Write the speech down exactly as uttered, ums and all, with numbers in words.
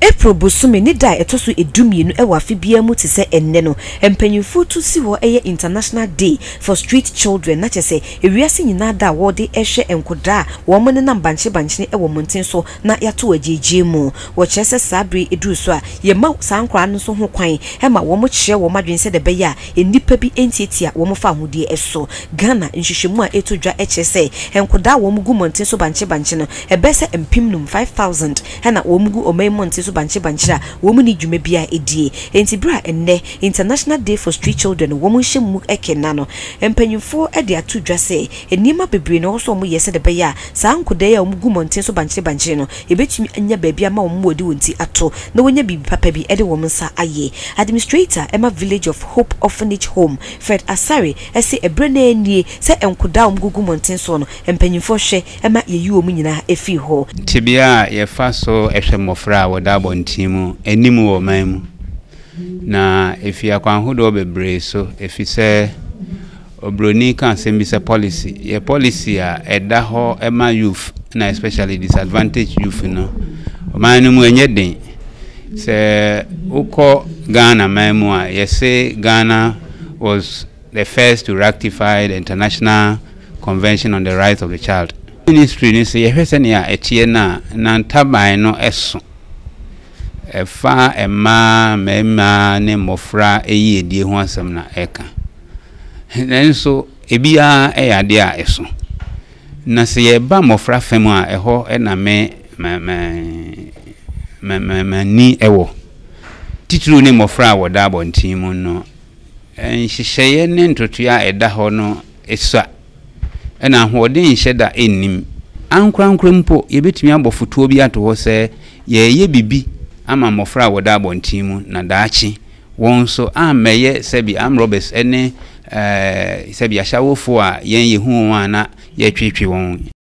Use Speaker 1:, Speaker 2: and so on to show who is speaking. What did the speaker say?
Speaker 1: April Busumi ni da etoso edumienu ewa afibia mu te se enne no empanyinfo tu si ho eye International Day for Street Children na chese ewiase nyina da wo de ehwe enkoda wo mo ne na banche banche ewo monten so na yato ajeje mu wo chese sabre edu so a ye ma sankra no so ho kwan e ma wo mo kire wo madwen se de be ya enipa bi entieti a wo mo fa hodie eso Ghana nhwehwemu a etodwa echese enkoda wo mo gu monten so banche banche no ebese empim num five thousand na wo mo gu omai monten so banche banchira wo mu ni dwuma bia edie enti bra enne International Day for Street Children wo mu hyemu ekena no empanyimfo e de atodwa se enima bebre no so mu yese de be ya sa nkoda ya wo mu gu monten so banche banche no ebetumi anya baabi ama wo mu odi wonti ato na wonya bibi papa bi e de wo nsa aye Administrator Emma Village of Hope Orphanage Home Fred Asare ese ebre na anie se enkoda wo mu gu monten so no empanyimfo hwe ema yeyi wo mu nyina efi ho
Speaker 2: tibia ye fa so ehwe mofra woda bontimu enimu wo maimu na efi akwanhodo bebre so efi se obroni kan sembisa policy ye policy a eda ho ema youth na especially disadvantaged youth no manu mu enyeden se uko Ghana maimu a yese Ghana was the first to ratify the International Convention on the Rights of the Child. Ministry ni se yehwese ne a etie na na ntaban no eso efa ema mema ne mofra eyi edie ho asem na eka nenso ebia eyade a eso na se ye ba mofra fem a eho e na me me me me ni ewo titru ne mofra woda abontin mu no enhyehyeye ne ntotua eda ho no esa ena ahoden hyeda ennim ankrankra mpo yebetumi abofutuo bi ato ho se ye ye bibi ama mofra woda abontimu na daachi wonso ameye sebi am Roberts ene eh sebi ashawofo a yen ye hu wan na ye twetwe won